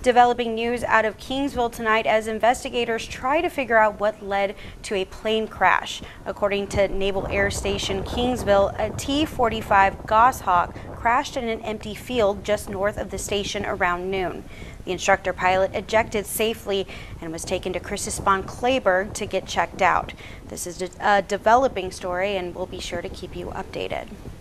Developing news out of Kingsville tonight as investigators try to figure out what led to a plane crash. According to Naval Air Station Kingsville, a T-45 Goshawk crashed in an empty field just north of the station around noon. The instructor pilot ejected safely and was taken to Clayburg to get checked out. This is a developing story, and we'll be sure to keep you updated.